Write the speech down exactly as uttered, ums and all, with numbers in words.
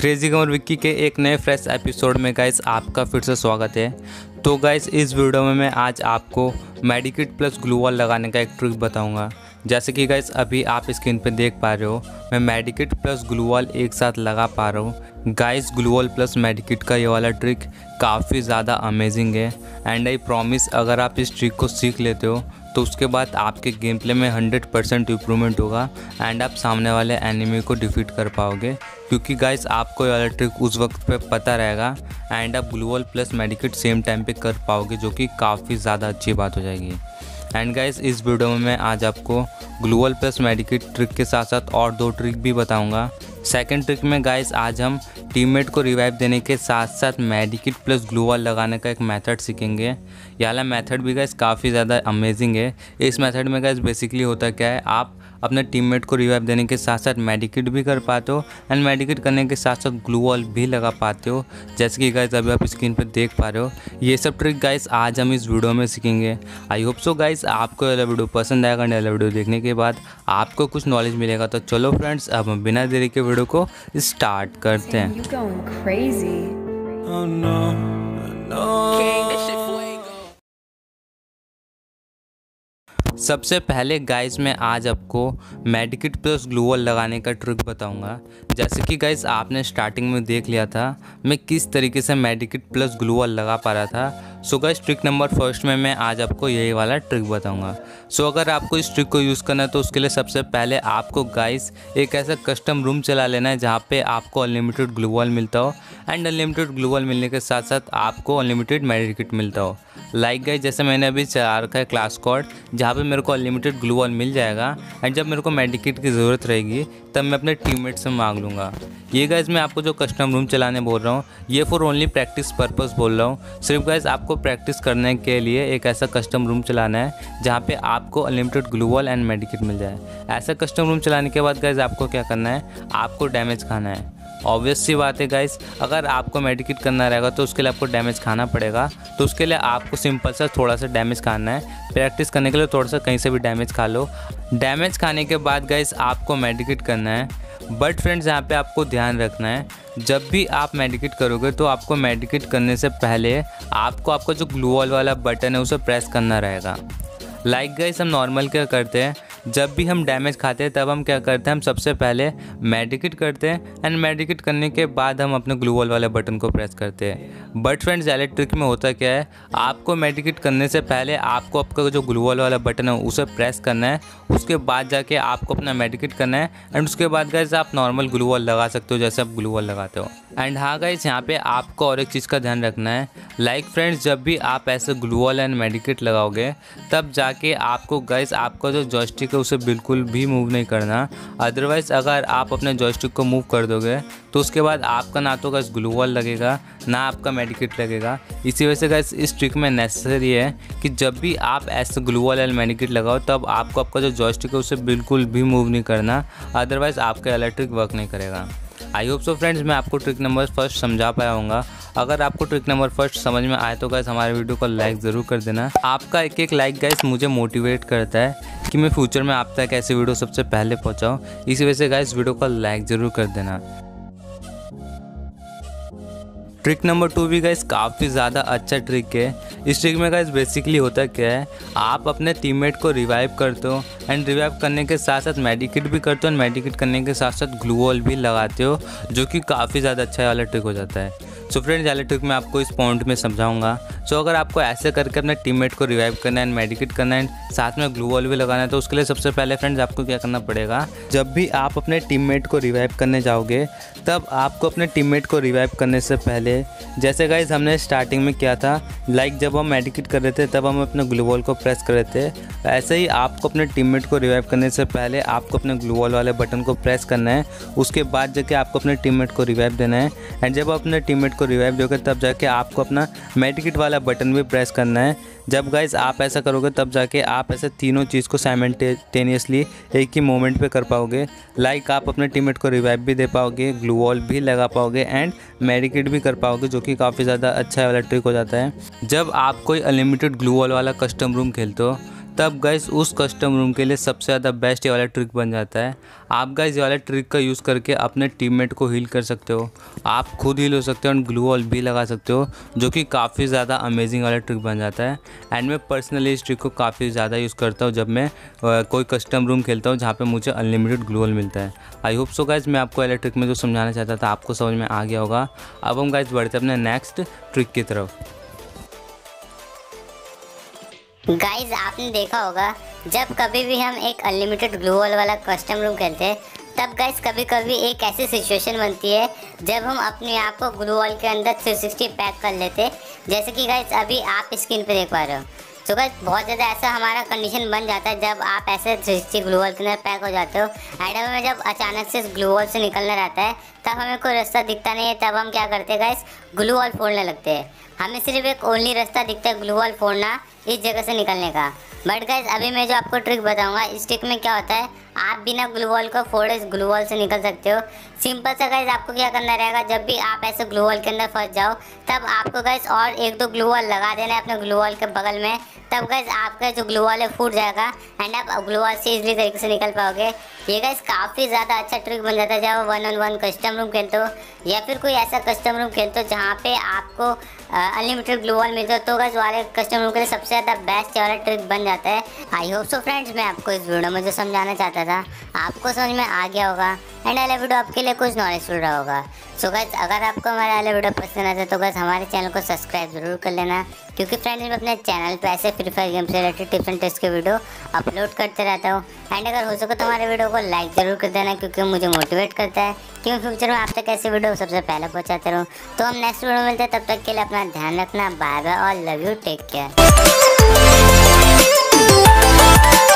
Crazy gamer Vicky के एक नए फ्रेश एपिसोड में गाइस आपका फिर से स्वागत है। तो गाइस इस वीडियो में मैं आज आपको मेडिकिट प्लस ग्लू वॉल लगाने का एक ट्रिक बताऊंगा। जैसे कि गाइस अभी आप स्क्रीन पे देख पा रहे हो, मैं मेडिकिट प्लस ग्लू वॉल एक साथ लगा पा रहा हूँ। Guys glue wall plus medkit का ये वाला ट्रिक काफ़ी ज़्यादा अमेजिंग है एंड आई प्रॉमिस अगर आप इस ट्रिक को सीख लेते हो तो उसके बाद आपके गेम प्ले में हंड्रेड परसेंट इम्प्रूवमेंट होगा एंड आप सामने वाले एनिमी को डिफीट कर पाओगे, क्योंकि गाइस आपको ये वाला ट्रिक उस वक्त पे पता रहेगा एंड आप glue wall plus medkit same time पे कर पाओगे, जो कि काफ़ी ज़्यादा अच्छी बात हो जाएगी। एंड गाइस इस वीडियो में मैं आज आपको glue wall plus medkit trick के साथ साथ और दो ट्रिक भी बताऊंगा। सेकंड ट्रिक में गाइस आज हम टीममेट को रिवाइव देने के साथ साथ मेडिकिट प्लस ग्लू वॉल लगाने का एक मेथड सीखेंगे। ये वाला मेथड भी गाइस काफ़ी ज़्यादा अमेजिंग है। इस मेथड में गाइस बेसिकली होता क्या है, आप अपने टीममेट को रिवाइव देने के साथ साथ मेडिकिट भी कर पाते हो एंड मेडिकिट करने के साथ साथ ग्लू वॉल भी लगा पाते हो, जैसे कि गाइस अभी आप स्क्रीन पर देख पा रहे हो। ये सब ट्रिक गाइस आज हम इस वीडियो में सीखेंगे। आई होप सो गाइस आपको ये वीडियो पसंद आएगा। ये वीडियो देखने के बाद आपको कुछ नॉलेज मिलेगा। तो चलो फ्रेंड्स, अब हम बिना देरी के वीडियो को स्टार्ट करते हैं। Oh no, no. सबसे पहले गाइस मैं आज आपको मेडिकिट प्लस ग्लू वॉल लगाने का ट्रिक बताऊंगा। जैसे कि गाइस आपने स्टार्टिंग में देख लिया था मैं किस तरीके से मेडिकिट प्लस ग्लू वॉल लगा पा रहा था। So guys trick number first में मैं आज आपको यही वाला ट्रिक बताऊंगा। सो अगर आपको इस ट्रिक को यूज़ करना है तो उसके लिए सबसे पहले आपको गाइस एक ऐसा कस्टम रूम चला लेना है जहाँ पे आपको अनलिमिटेड ग्लू वॉल मिलता हो एंड अनलिमिटेड ग्लू वॉल मिलने के साथ साथ आपको अनलिमिटेड मेडिकिट मिलता हो। लाइक गाइस जैसे मैंने अभी चला रखा है क्लास कोड, जहाँ पे मेरे को अनलिमिटेड ग्लू वॉल मिल जाएगा एंड जब मेरे को मेडिकिट की ज़रूरत रहेगी तब मैं अपने टीममेट से मांग लूँगा। ये गाइस मैं आपको जो कस्टम रूम चलाने बोल रहा हूँ ये फॉर ओनली प्रैक्टिस पर्पस बोल रहा हूँ। सिर्फ गाइस आपको प्रैक्टिस करने के लिए एक ऐसा कस्टम रूम चलाना है जहाँ पे आपको unlimited glue wall and medkit मिल जाए। ऐसा कस्टम रूम चलाने के बाद गाइस आपको क्या करना है, आपको डैमेज खाना है। ऑब्वियस सी बात है गाइस, अगर आपको मेडिकिट करना रहेगा तो उसके लिए आपको डैमेज खाना पड़ेगा। तो उसके लिए आपको सिंपल सा थोड़ा सा डैमेज खाना है। प्रैक्टिस करने के लिए थोड़ा सा कहीं से भी डैमेज खा लो। डैमेज खाने के बाद गाइस आपको मेडिकिट करना है। बट फ्रेंड्स यहाँ पे आपको ध्यान रखना है, जब भी आप मेडिकिट करोगे तो आपको मेडिकिट करने से पहले आपको आपका जो ग्लू वॉल वाला बटन है उसे प्रेस करना रहेगा। लाइक गाइस हम नॉर्मल क्या करते हैं, जब भी हम डैमेज खाते हैं तब हम क्या करते हैं, हम सबसे पहले मेडिकिट करते हैं एंड मेडिकिट करने के बाद हम अपने ग्लू वॉल वाले बटन को प्रेस करते हैं। बट फ्रेंड्स इलेक्ट्रिक में होता क्या है, आपको मेडिकिट करने से पहले आपको आपका जो ग्लू वॉल वाला बटन है उसे प्रेस करना है, उसके बाद जाके आपको अपना मेडिकिट करना है एंड उसके बाद गाइस आप नॉर्मल ग्लू वॉल लगा सकते हो जैसे आप ग्लू वॉल लगाते हो। एंड हाँ गाइस यहाँ पे आपको और एक चीज़ का ध्यान रखना है, लाइक फ्रेंड्स जब भी आप ऐसे ग्लू वॉल एंड मेडिकिट लगाओगे तब जाके आपको गाइस आपका जो जॉयस्टिक है उसे बिल्कुल भी मूव नहीं करना। अदरवाइज़ अगर आप अपने जॉयस्टिक को मूव कर दोगे तो उसके बाद आपका ना तो गाइस ग्लू वॉल लगेगा ना आपका मेडिकिट लगेगा। इसी वजह से गाइस इस ट्रिक में नेसेसरी है कि जब भी आप ऐसे ग्लू वॉल एंड मेडिकिट लगाओ तब आपको आपका जो जॉयस्टिक है उसे बिल्कुल भी मूव नहीं करना, अदरवाइज़ आपका इलेक्ट्रिक वर्क नहीं करेगा। आई होप सो फ्रेंड्स मैं आपको ट्रिक नंबर फर्स्ट समझा पाया होऊंगा। अगर आपको ट्रिक नंबर फर्स्ट समझ में आए तो गाइस हमारे वीडियो को लाइक ज़रूर कर देना। आपका एक एक लाइक गाइस मुझे मोटिवेट करता है कि मैं फ्यूचर में आप तक ऐसे वीडियो सबसे पहले पहुंचाऊं। इसी वजह से गाइस वीडियो को लाइक ज़रूर कर देना। ट्रिक नंबर टू भी गाइस काफ़ी ज़्यादा अच्छा ट्रिक है। इस ट्रिक में गाइस बेसिकली होता क्या है, आप अपने टीममेट को रिवाइव करते हो एंड रिवाइव करने के साथ साथ मेडिकिट भी करते हो एंड मेडिकिट करने के साथ साथ ग्लू वॉल भी लगाते हो, जो कि काफ़ी ज़्यादा अच्छा वाला ट्रिक हो जाता है। सो फ्रेंड्स वाले ट्रिक मैं आपको इस पॉइंट में समझाऊंगा। सो अगर आपको ऐसे करके अपने टीममेट को रिवाइव करना है एंड मेडिकिट करना है साथ में ग्लू वॉल भी लगाना है तो उसके लिए सबसे पहले फ्रेंड्स आपको क्या करना पड़ेगा, जब भी आप अपने टीममेट को रिवाइव करने जाओगे तब आपको अपने टीममेट को रिवाइव करने से पहले, जैसे गाइस हमने स्टार्टिंग में किया था, लाइक जब हम मेडिकिट कर रहे थे तब हम अपने ग्लू वॉल को प्रेस कर रहे थे, ऐसे ही आपको अपने टीममेट को रिवाइव करने से पहले आपको अपने ग्लू वॉल वाले बटन को प्रेस करना है। उसके बाद जाके आपको अपने टीममेट को रिवाइव देना है एंड जब आप अपने टीममेट को रिवाइव दोगे तब जाके आपको अपना मेडिकिट वाला बटन भी प्रेस करना है। जब गाइस आप ऐसा करोगे तब जाके आप ऐसे तीनों चीज़ को साइमल्टेनियसली एक ही मोमेंट पे कर पाओगे। लाइक आप अपने टीममेट को रिवाइव भी दे पाओगे, ग्लू वॉल भी लगा पाओगे एंड मेडिकिट भी कर पाओगे, जो कि काफ़ी ज़्यादा अच्छा वाला ट्रिक हो जाता है। जब आप कोई अनलिमिटेड ग्लू वॉल वाला कस्टम रूम खेलते हो तब गाइस उस कस्टम रूम के लिए सबसे ज़्यादा बेस्ट ये वाला ट्रिक बन जाता है। आप गाइस ये वाला ट्रिक का यूज़ करके अपने टीममेट को हील कर सकते हो, आप खुद हील हो सकते हो और ग्लू वॉल भी लगा सकते हो, जो कि काफ़ी ज़्यादा अमेजिंग वाला ट्रिक बन जाता है। एंड मैं पर्सनली इस ट्रिक को काफ़ी ज़्यादा यूज़ करता हूँ जब मैं कोई कस्टम रूम खेलता हूँ जहाँ पे मुझे अनलिमिटेड ग्लू वॉल मिलता है। आई होप सो गाइस मैं आपको वाला ट्रिक में जो समझाना चाहता था आपको समझ में आ गया होगा। अब हम गाइस बढ़ते अपने नेक्स्ट ट्रिक की तरफ। गाइज आपने देखा होगा जब कभी भी हम एक अनलिमिटेड ग्लू वॉल वाला कस्टम रूम खेलते हैं तब गाइज कभी कभी एक ऐसी सिचुएशन बनती है जब हम अपने आप को ग्लू वॉल के अंदर थ्री सिक्सटी पैक कर लेते हैं, जैसे कि गाइज अभी आप स्क्रीन पे देख पा रहे हो। तो गाइज बहुत ज़्यादा ऐसा हमारा कंडीशन बन जाता है जब आप ऐसे थ्री सिक्सटी ग्लू वॉल के अंदर पैक हो जाते हो। एंड हमें जब अचानक से ग्लू वॉल से निकलना रहता है तब हमें कोई रास्ता दिखता नहीं है, तब हम क्या करते हैं गाइज, ग्लू वॉल फोड़ने लगते हैं। हमें सिर्फ एक ओनली रास्ता दिखता है ग्लू वॉल फोड़ना, इस जगह से निकलने का। बट गाइज अभी मैं जो आपको ट्रिक बताऊंगा इस ट्रिक में क्या होता है, आप बिना ग्लू वॉल को फोड़े इस ग्लू वॉल से निकल सकते हो। सिंपल सा गाइज आपको क्या करना रहेगा, जब भी आप ऐसे ग्लू वॉल के अंदर फंस जाओ तब आपको गाइज और एक दो ग्लू वॉल लगा देना है अपने ग्लू वॉल के बगल में, तब गाइज आपका जो ग्लू वॉल है फूट जाएगा एंड आप ग्लू वॉल से इजीली तरीके से निकल पाओगे। ये गाइज काफ़ी ज़्यादा अच्छा ट्रिक बन जाता है जब one on one custom room खेलते हो या फिर कोई ऐसा कस्टम रूम खेलते हो जहाँ पे आपको अनलिमिटेड ग्लू वॉल मिलते हो, तो गाइज वाले कस्टम रूम के लिए सबसे ज़्यादा बेस्ट वाला ट्रिक बन जाता है। आई होप सो फ्रेंड्स मैं आपको इस वीडियो में जो समझाना चाहता था आपको समझ में आ गया होगा एंड अगला वीडियो आपके लिए कुछ नॉलेजफुल रहा होगा। सो गाइज अगर आपको हमारा अगला वीडियो पसंद आता है तो गाइज हमारे चैनल को सब्सक्राइब जरूर कर लेना, क्योंकि फ्रेंड्स मैं अपने चैनल पे ऐसे फ्री फायर गेम से रिलेटेड टिप्स एंड ट्रिक्स के वीडियो अपलोड करते रहता हूँ। एंड अगर हो सके तो हमारे वीडियो को लाइक ज़रूर कर देना, क्योंकि मुझे मोटिवेट करता है कि मैं फ्यूचर में आप तक ऐसे वीडियो सबसे पहले पहुँचाते रहूँ। तो हम नेक्स्ट वीडियो में मिलते हैं, तब तक के लिए अपना ध्यान रखना। बाय बाय और लव यू, टेक केयर।